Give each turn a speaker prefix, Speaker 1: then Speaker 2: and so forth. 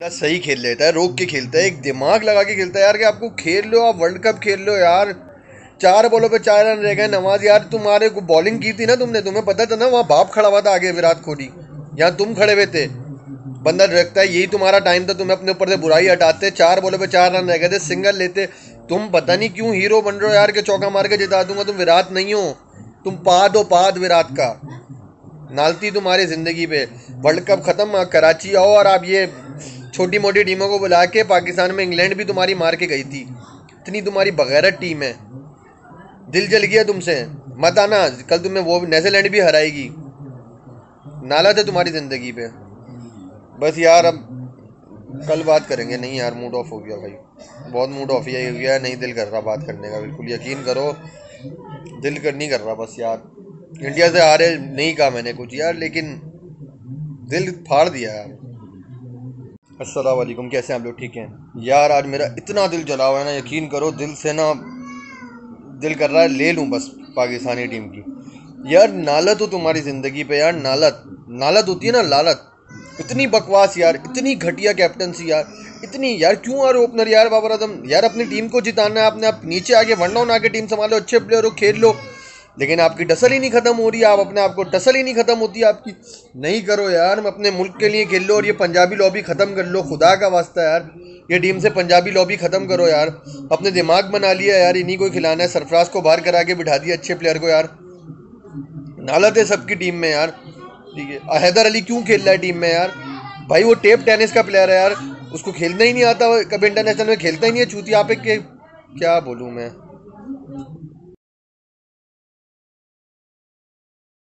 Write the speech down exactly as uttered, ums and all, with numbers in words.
Speaker 1: सही खेल लेता है, रोक के खेलता है, एक दिमाग लगा के खेलता है यार कि आपको खेल लो, आप वर्ल्ड कप खेल लो यार। चार बॉलों पे चार रन रह गए। नवाज यार तुम्हारे को बॉलिंग की थी ना तुमने, तुम्हें पता था ना वहाँ बाप खड़ा हुआ था आगे विराट कोहली, यहाँ तुम खड़े हुए थे। बंदा रखता है यही तुम्हारा टाइम था, तुम्हें अपने ऊपर से बुराई हटाते। चार बॉलों पे चार रन रह गए थे, सिंगल लेते। तुम पता नहीं क्यों हीरो बन रहे हो यार के चौका मार के जिता दूंगा। तुम विराट नहीं हो, तुम पाद हो, पाद विराट का। नालती तुम्हारी जिंदगी पे। वर्ल्ड कप खत्म, कराची आओ और आप ये छोटी मोटी टीमों को बुला के, पाकिस्तान में इंग्लैंड भी तुम्हारी मार के गई थी। इतनी तुम्हारी बगैरत टीम है। दिल जल गया तुमसे, मत आना। कल तुम्हें वो न्यूजीलैंड भी हराएगी। नाला थे तुम्हारी जिंदगी पे। बस यार अब कल बात करेंगे। नहीं यार मूड ऑफ हो गया भाई, बहुत मूड ऑफ ही हो गया। नहीं दिल कर रहा बात करने का, बिल्कुल यकीन करो दिल कर नहीं कर रहा। बस यार इंडिया से हारे नहीं कहा मैंने कुछ यार, लेकिन दिल फाड़ दिया यार। अस्सलाम वालेकुम, कैसे हैं आप लोग? ठीक हैं यार। आज मेरा इतना दिल जला हुआ है ना, यकीन करो दिल से ना दिल कर रहा है ले लूं बस पाकिस्तानी टीम की। यार नालत हो तुम्हारी ज़िंदगी पे यार, नालत। नालत होती है ना, लालत। इतनी बकवास यार, इतनी घटिया कैप्टनसी यार, इतनी यार। क्यों आ रहे ओपनर यार बाबर आजम? यार अपनी टीम को जिताना है आपने, आप नीचे आके वन डाउन आके टीम संभालो, अच्छे प्लेयर हो, खेल लो। लेकिन आपकी टसल ही नहीं खत्म हो रही, आप अपने आप को टसल ही नहीं खत्म होती आपकी। नहीं करो यार, अपने मुल्क के लिए खेल लो और ये पंजाबी लॉबी खत्म कर लो, खुदा का वास्ता यार। ये टीम से पंजाबी लॉबी खत्म करो यार। अपने दिमाग बना लिया यार, इन्हीं को खिलाना है। सरफराज को बाहर करा के बिठा दिया अच्छे प्लेयर को यार। नालत है सबकी टीम में यार। ठीक है, हैदर अली क्यों खेल रहा है टीम में यार? भाई वो टेप टेनिस का प्लेयर है यार, उसको खेलना ही नहीं आता, कभी इंटरनेशनल में खेलता ही नहीं है। चूतिया पे के क्या बोलूँ मैं।